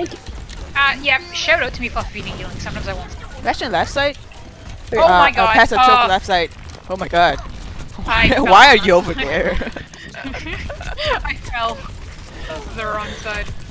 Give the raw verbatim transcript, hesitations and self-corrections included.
Thank you. Uh, yeah, shout out to me if I need healing. Sometimes I won't. Bastion left side? Oh uh, my god. Uh, pass the uh, choke left side. Oh my god. I Why are you over there? I fell. The wrong side.